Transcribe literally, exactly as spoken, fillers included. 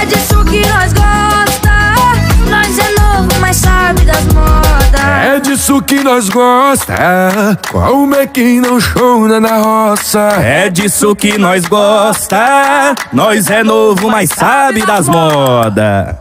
É disso que nós gosta. Nós é novo, mas sabe das modas. É disso que nós gosta. Como é que não chora na roça? É disso que nós gosta. Nós é novo, mas sabe das modas.